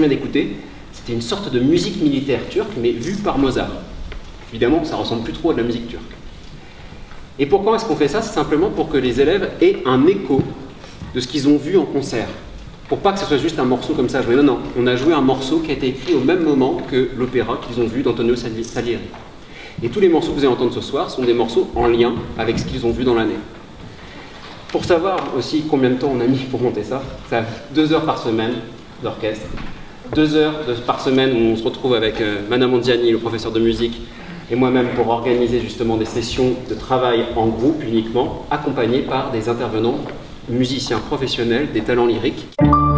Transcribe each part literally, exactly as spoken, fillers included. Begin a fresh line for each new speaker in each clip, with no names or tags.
vient d'écouter, c'était une sorte de musique militaire turque, mais vue par Mozart. Évidemment, ça ressemble plus trop à de la musique turque. Et pourquoi est-ce qu'on fait ça? C'est simplement pour que les élèves aient un écho de ce qu'ils ont vu en concert. Pour pas que ce soit juste un morceau comme ça joué. Non, non, on a joué un morceau qui a été écrit au même moment que l'opéra qu'ils ont vu d'Antonio Salieri. Et tous les morceaux que vous allez entendre ce soir sont des morceaux en lien avec ce qu'ils ont vu dans l'année. Pour savoir aussi combien de temps on a mis pour monter ça, ça a deux heures par semaine d'orchestre, deux heures de, par semaine où on se retrouve avec euh, Madame Mondiani, le professeur de musique, et moi-même pour organiser justement des sessions de travail en groupe uniquement, accompagnés par des intervenants musiciens professionnels, des talents lyriques.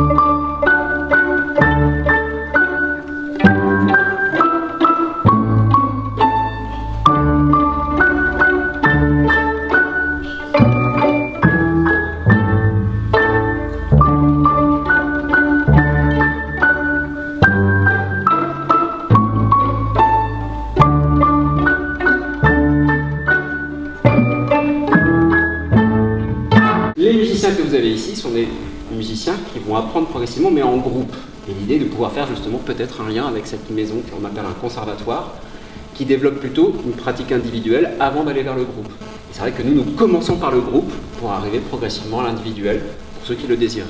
Les musiciens que vous avez ici sont des musiciens qui vont apprendre progressivement, mais en groupe. Et l'idée de pouvoir faire justement peut-être un lien avec cette maison qu'on appelle un conservatoire, qui développe plutôt une pratique individuelle avant d'aller vers le groupe. Et c'est vrai que nous, nous commençons par le groupe pour arriver progressivement à l'individuel, pour ceux qui le désireraient.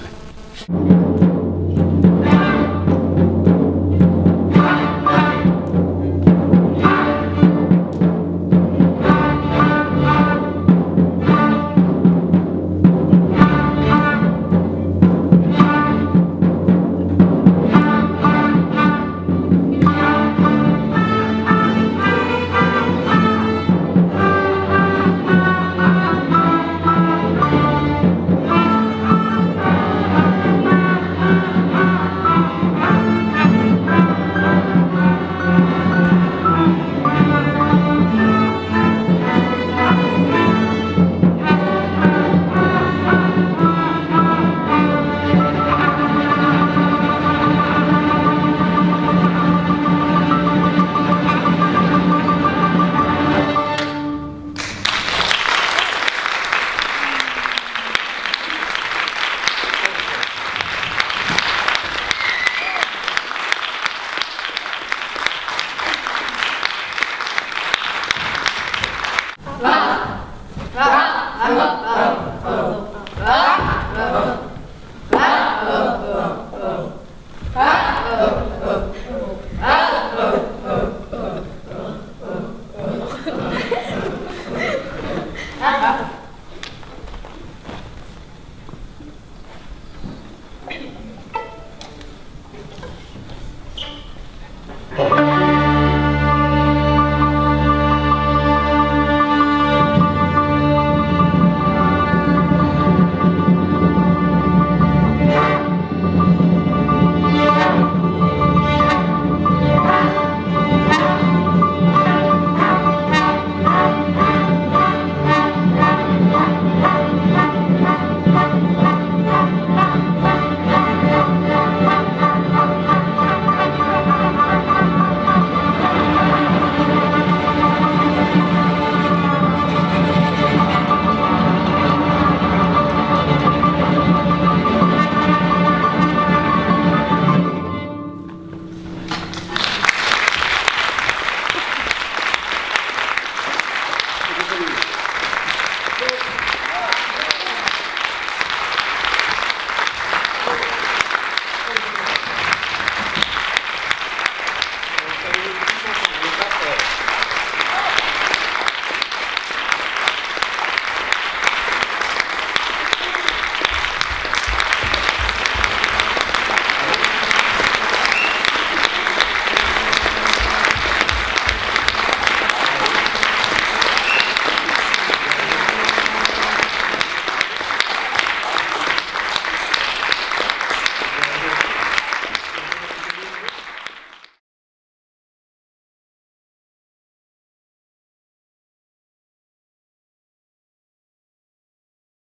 Va, va, va, va, va, va, va, va.